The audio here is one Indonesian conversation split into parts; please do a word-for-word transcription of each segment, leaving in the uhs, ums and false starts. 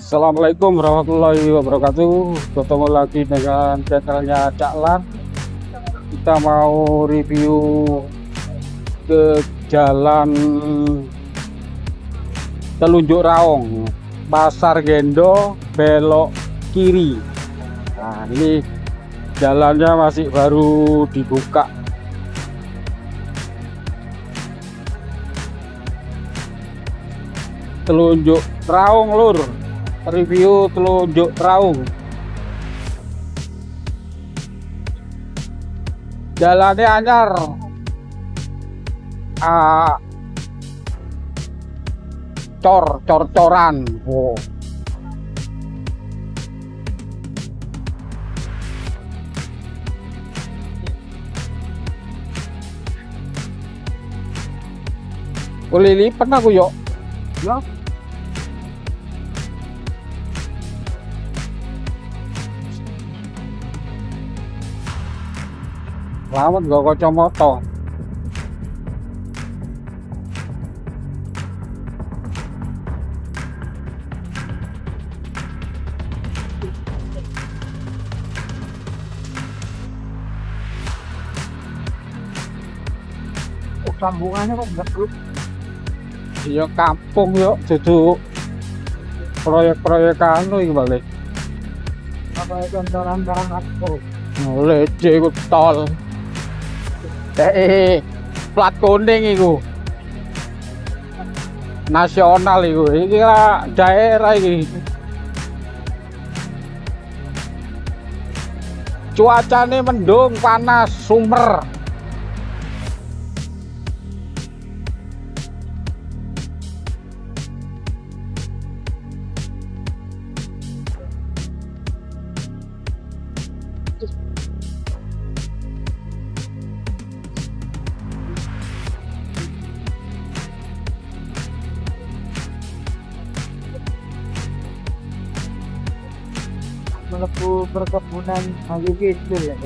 Assalamualaikum warahmatullahi wabarakatuh. Ketemu lagi dengan channelnya Cak Lan. Kita mau review ke jalan Telunjuk Raung, Pasar Gendo, belok kiri. Nah, ini jalannya masih baru dibuka. Telunjuk Raung lur, review Telunjuk Raung. Jalannya anyar, ah, cor cor coran. Wow. Kelilipan aku yuk. Ya. Selamat gak kacamata. Oh, sambungannya kok enggak bro? Iya kampung yuk, duduk proyek-proyek anu iki balik. Apa itu jalan barang aku? Lece iku tol. Eh, plat kuning iku. Nasional iku. Iki lah daerah iki. Cuacane mendung, panas, sumber. Melebu perkebunan lagi gitu ya.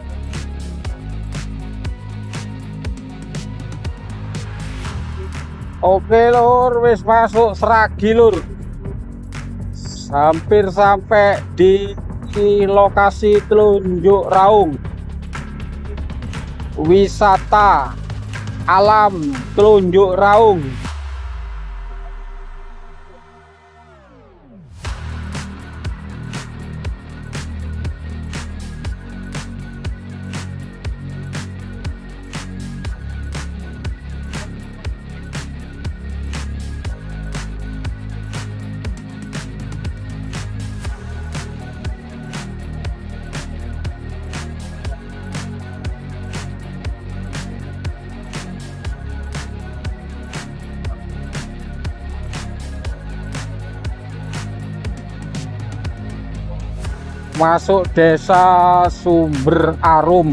Oke lur, wis masuk Sragi lur. Hampir sampai di, di lokasi Telunjuk Raung. Wisata alam Telunjuk Raung. Masuk desa Sumber Arum.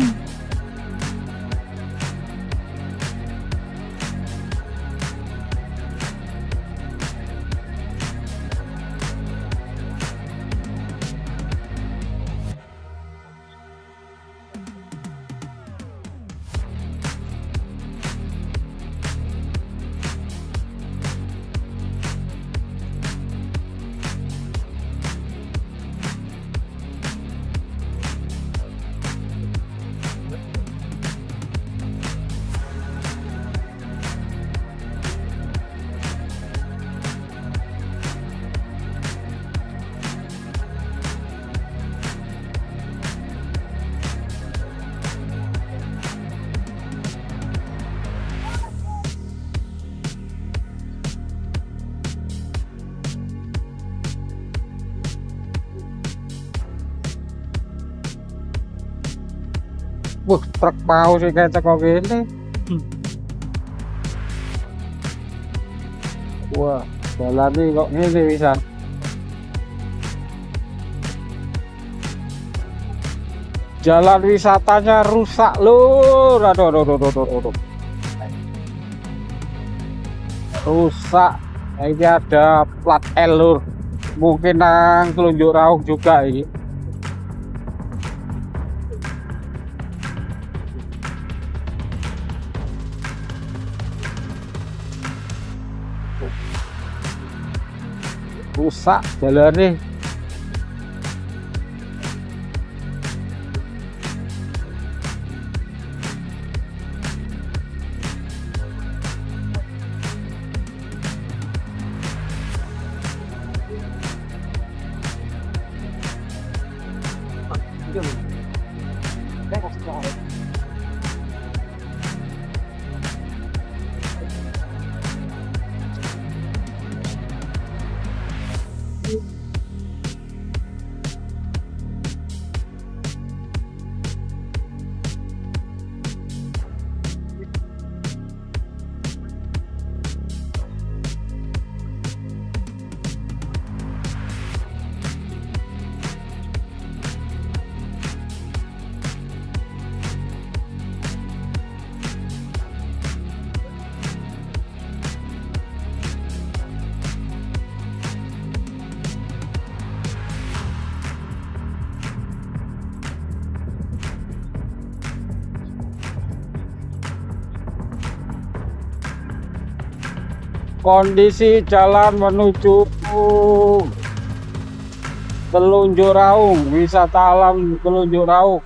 Wah, truk mau sih kayak cekok gini. Hmm. Wah, jalan ini kok gini bisa. Jalan wisatanya rusak lur. Aduh, aduh, aduh, aduh, aduh. Rusak. Ini ada plat L lur. Mungkin nang Telunjuk Raung juga ini. rusak jalannya. Kondisi jalan menuju Telunjuk Raung, wisata alam Telunjuk Raung.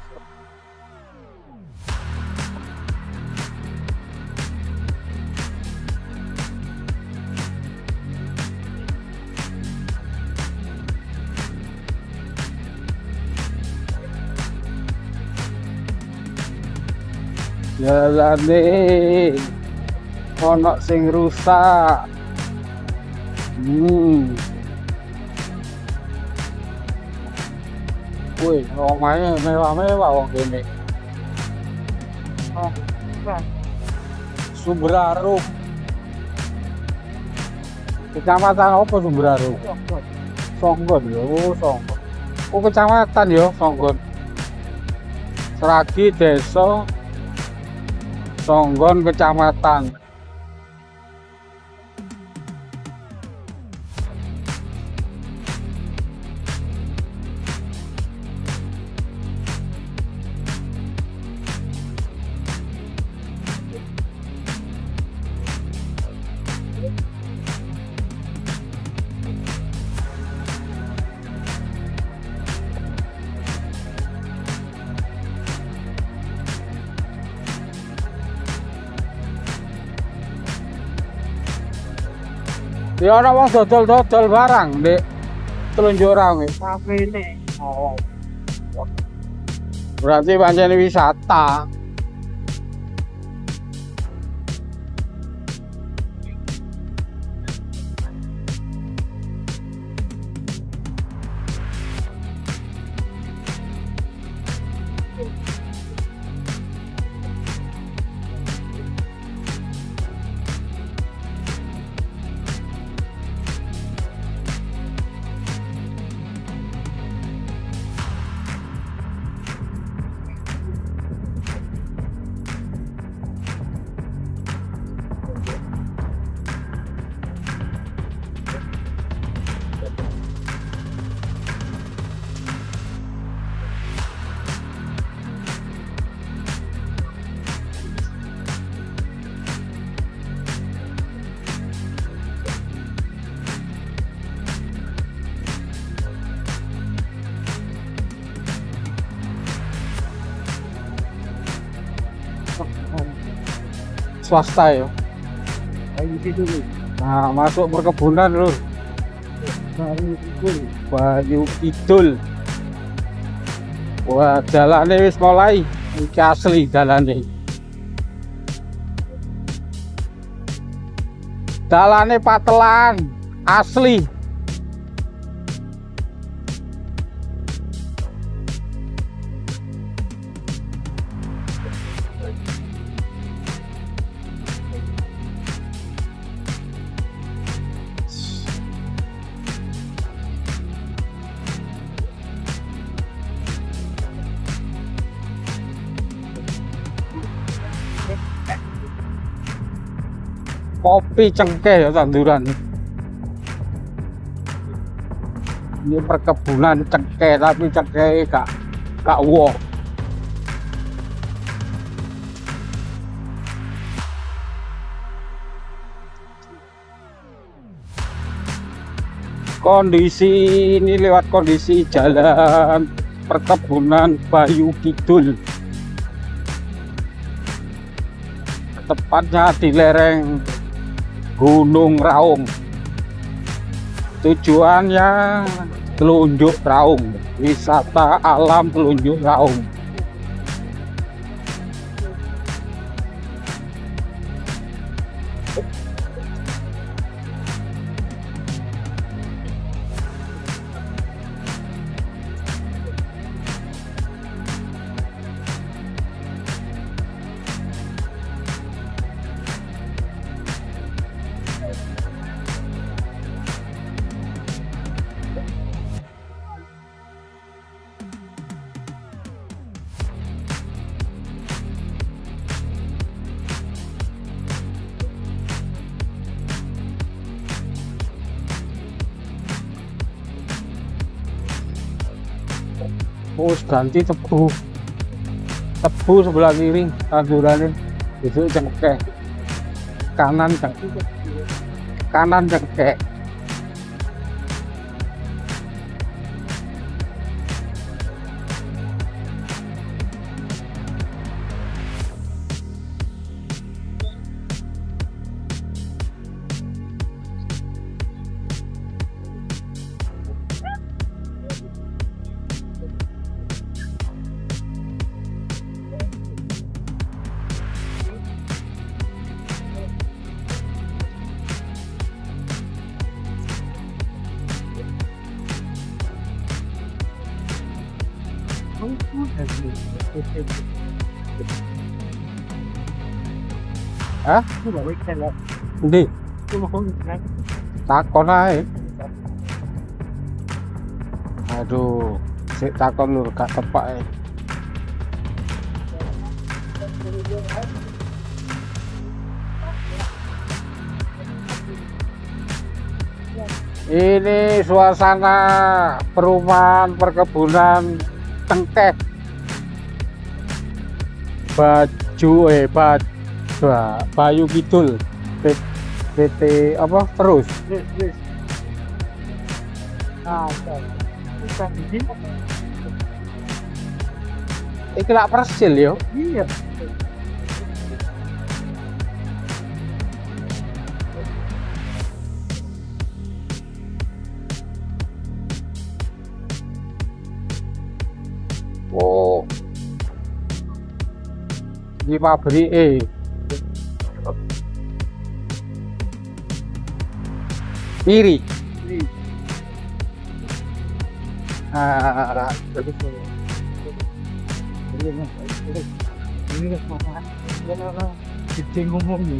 Jalane ono sing rusak. Hmm. Wih, omahnya mewah-mewah wong kene. Oh, bukan. Sumberarum. Kecamatan apa Sumberarum? Songgon. Songgon ya, oh Songgon. Oh kecamatan ya, Songgon. Seragi desa Songgon kecamatan. Ya ana wong dodol-dodol barang Dik Telunjuk Raung. Kafe ini. Oh. Berarti pancen wisata. Swasta ya. Ayo situ dulu. Nah, masuk perkebunan lur. Baru itu. Banyu Kidul. Wah, jalannya wis mulai. Iki asli jalannya. Jalannya patelan asli. Kopi cengkeh ya tanduran. Ini perkebunan cengkeh tapi cengkeh gak gak woh. Kondisi ini lewat kondisi jalan perkebunan Bayu Kidul, tepatnya di lereng Gunung Raung. Tujuannya Telunjuk Raung, wisata alam Telunjuk Raung. Oh, ganti tebu tebu sebelah kiri tandurannya itu cengkeh, kanan cengkeh, kanan cengkeh. Hah? Ndi? Takon ae. Aduh, sik takon lur gak tepak ae. Ini suasana perumahan perkebunan Cengkeh Baju eh Baju Bayu Kidul P T apa terus Nah, bukan di sini. iki lak persil yo. Iya. Oh, di pabrik eh iri. Ah, Ini sama kita ngomong nih.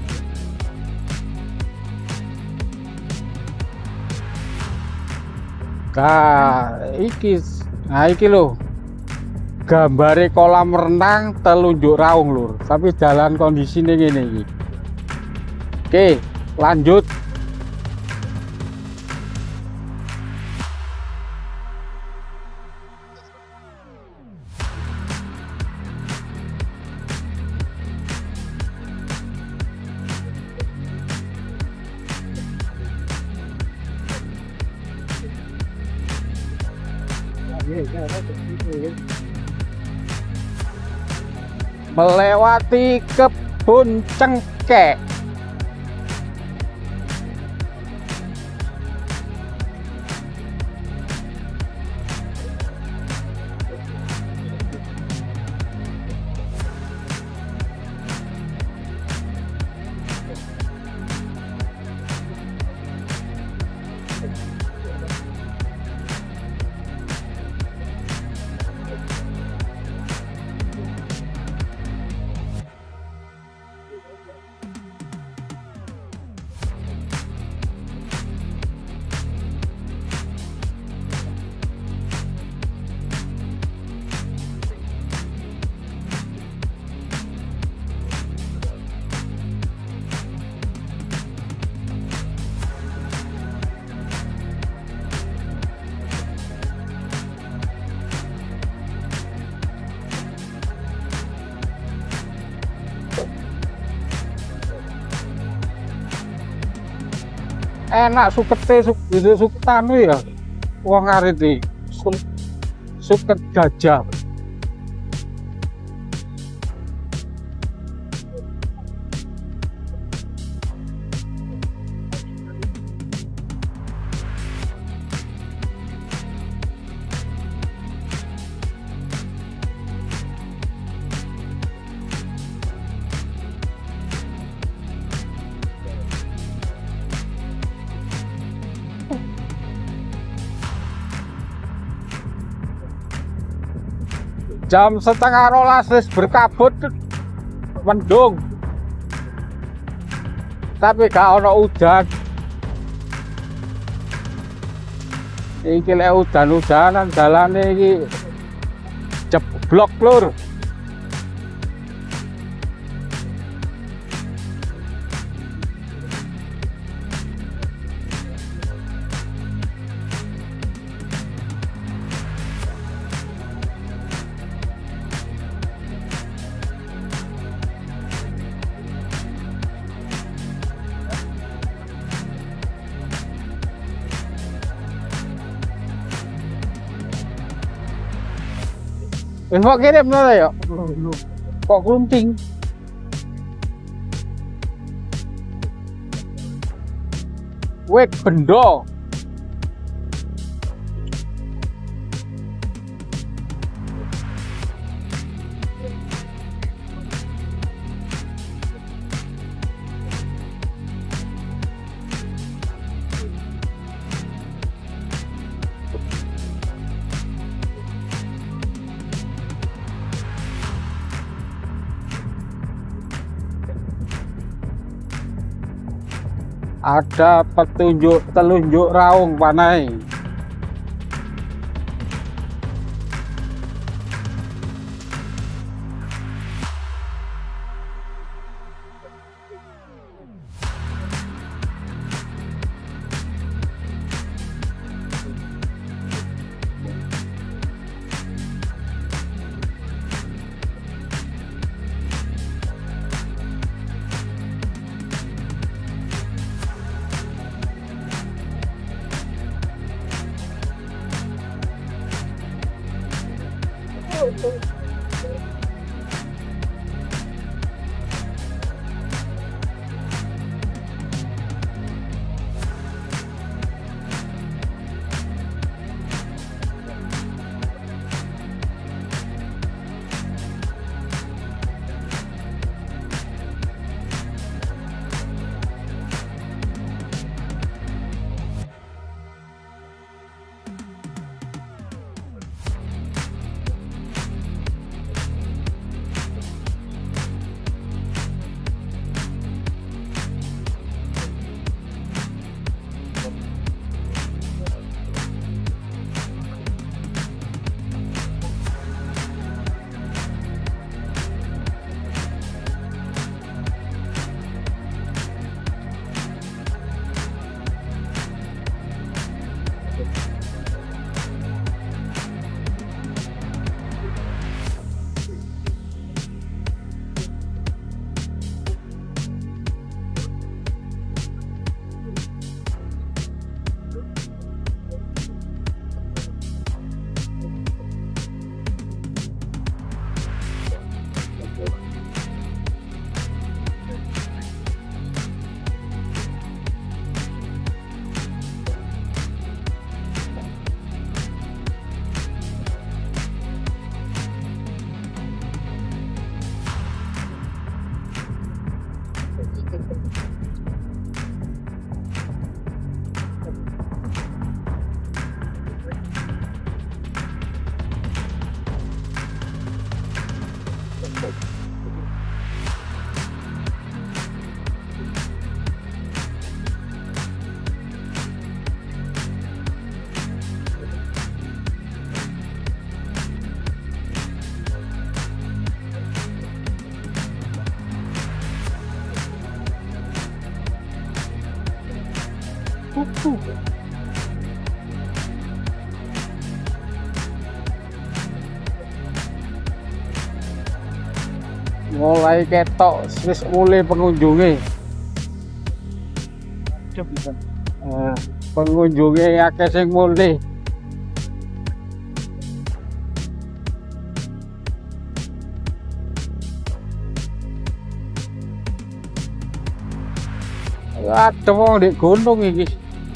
Kak, iki, nah iki lho, gambare kolam renang Telunjuk Raung lur, tapi jalan kondisinya gini iki. Oke, lanjut. Melewati kebun cengkeh. enak sukete suk itu suketan ya. Wong arit iki. Suket gajah. Jam setengah rolas wis berkabut mendung, tapi gak ono udan. Iki lek udan-udanan dalane iki jeblok lur. Wis kok kirim to ya? Kok klunting? Wit bendo. Ada petunjuk telunjuk raung panai. Kuku. Mulai ketok wis mulai pengunjunge. Coba bisa. Eh, pengunjungnya akeh sing mulih. Ada wong di gunung iki.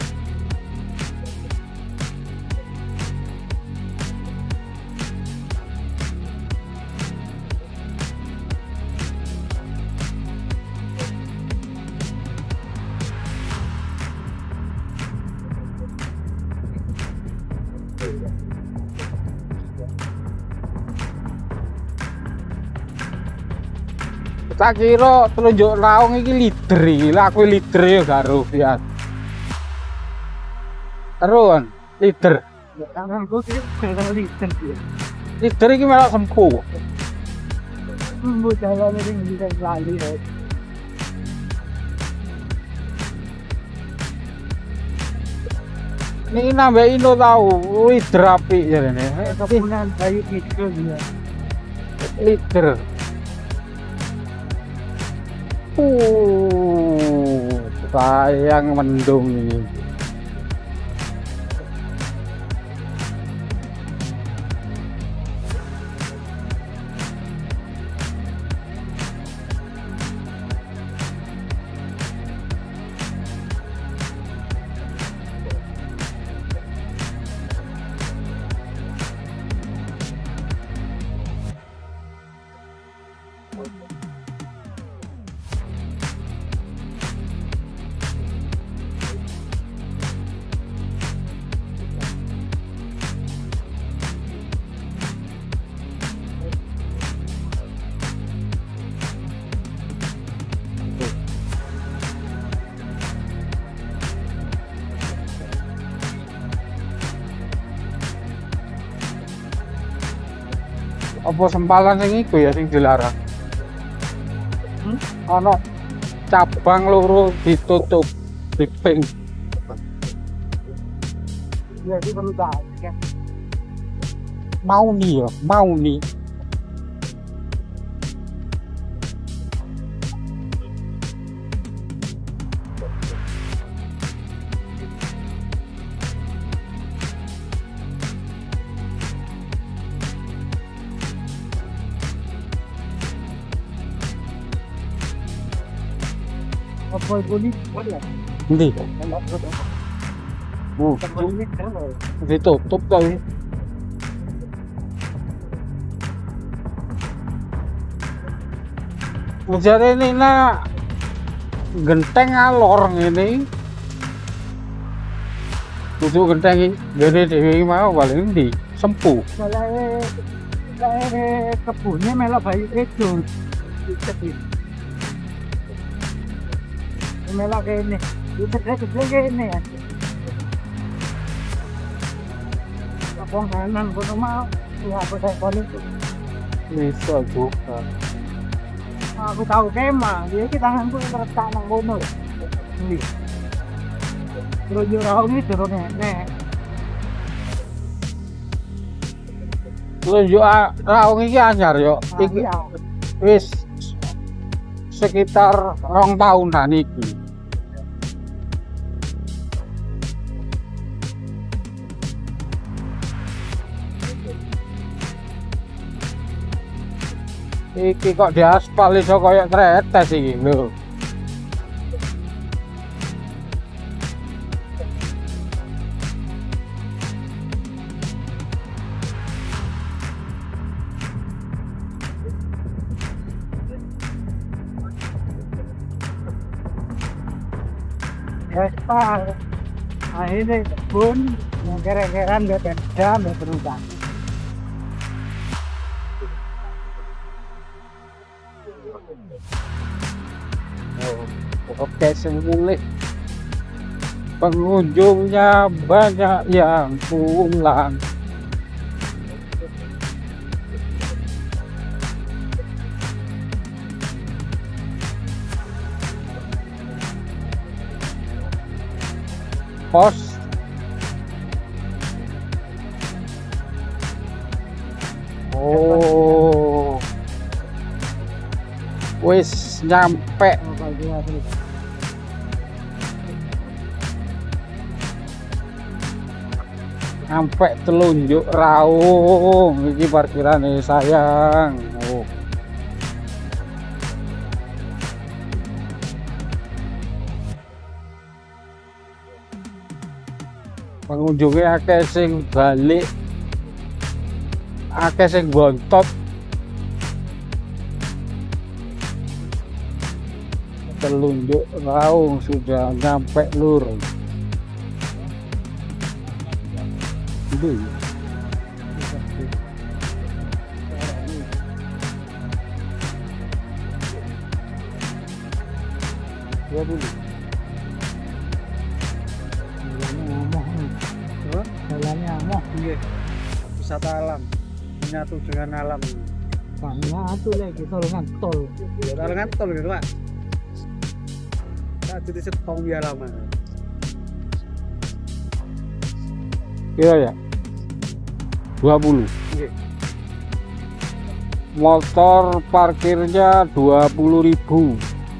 Tak kira telunjuk raung iki leader iki, lah aku leader ya karo ya. Aruan, leader. Tangan gue sih kalau listen dia. Leader iki malah sempu. Bu jalan ini bisa lali ya. Ini nambah ino tahu, leader api jarene. Kepunan bayi itu dia. Leader. Uh, sayang mendung ini. Apa sempalan sing iku ya sing dilarang? Hmm? Ana cabang loro ditutup di ping. Ya di bentar ya. Mau nih ya, mau nih. Apa ini? Boleh. Endi? Enggak betul. Uh, Ini keren. ditutup kali. Jare ini na genteng alor ngene. Kudu genteng gede dhewe mau paling ndi? Sempu. Soalnya soalnya kebunnya malah bayi itu. Malah kayak ini. Itu gede kayak ini ya. Apa kanan kono mau? Ya aku saya kono itu. Bisa buka. Aku tahu kemah, dia ki tanganku terletak nang kono. Ini. Terus yo ra ini terus nek. Terus yo raung iki anyar yo. Iki wis sekitar rong tahunan iki. Iki kok di aspal iso koyo tretes iki lho. Aspal. Akhirnya pun yang kira-kira nggak beda berubah. Oke, semulih pengunjungnya banyak yang pulang. Pos oh wis nyampe. sampai telunjuk raung iki parkirane sayang. Oh. Pengunjungnya akeh sing balik, akeh sing bontot. Telunjuk raung sudah nyampe lur. Itu ya. Dua puluh. Jalannya amoh. Iya, wisata alam, menyatu dengan alam. Banyak tuh lagi tolongan tol. Tolongan tol gitu pak. Nah, jadi setong di alam. Kira ya? dua puluh. Iya. Motor parkirnya dua puluh ribu.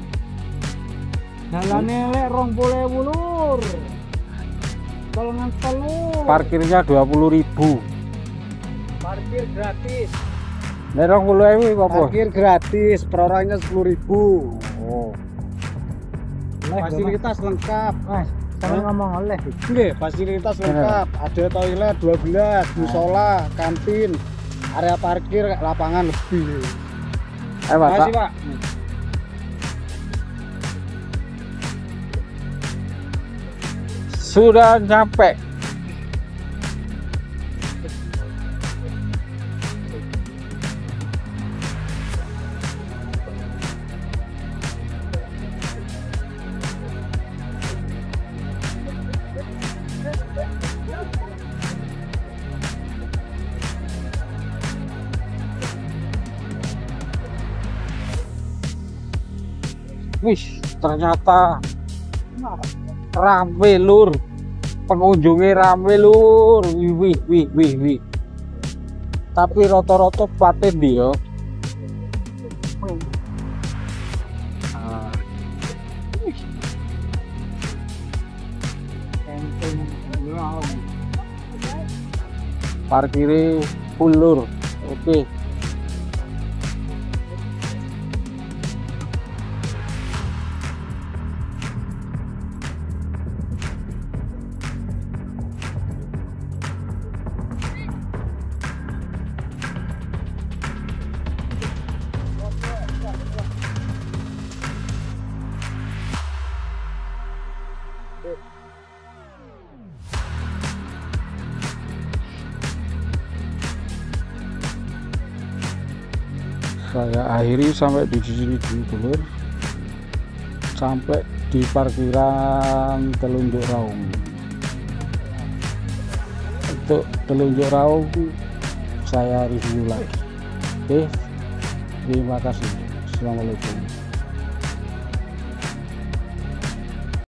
Jalannya lek rong puluh bulur. Tolongan tol. Parkirnya dua puluh ribu. Parkir gratis. Nerong puluh ribu apa? Parkir gratis, per orangnya sepuluh ribu. Oh. Fasilitas lengkap. Mas, kamu ngomong oleh. Oke, fasilitas lengkap. Ada toilet dua belas, musola, kantin, area parkir, lapangan lebih. Eh, Pak. Makasih pak. Sudah nyampe. Wih, ternyata rame lur, pengunjungnya rame lur, wih wih wih wih wih. Tapi roto-roto paten dia. Ah. Parkirnya full lur, oke. Saya akhiri sampai di sini dulu, sampai di parkiran Telunjuk Raung. Untuk Telunjuk Raung saya review lagi. Oke, terima kasih. Assalamualaikum.